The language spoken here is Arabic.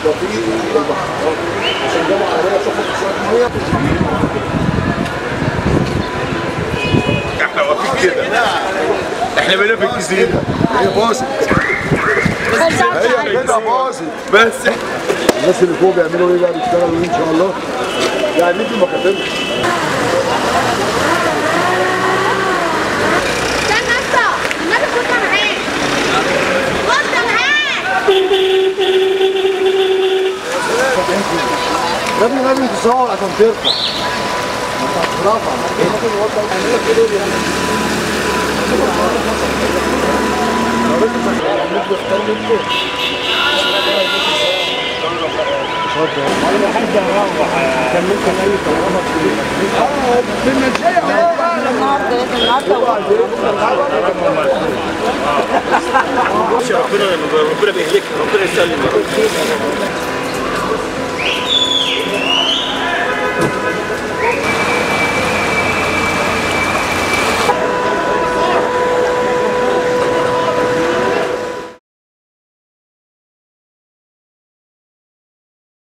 وفي المحطات عشان جابوا عربيه تاخد شويه ميه. احنا واقفين كده، احنا بقينا في الجزيره. هي باظت، هي كده باظت. بس الناس اللي فوق بيعملوا ايه بقى؟ بيشتغلوا ان شاء الله يعني نيجي مكاتبنا. يا ابني لازم تصور عشان ترفع. رفع ربنا بيهلكك، ربنا يسلم.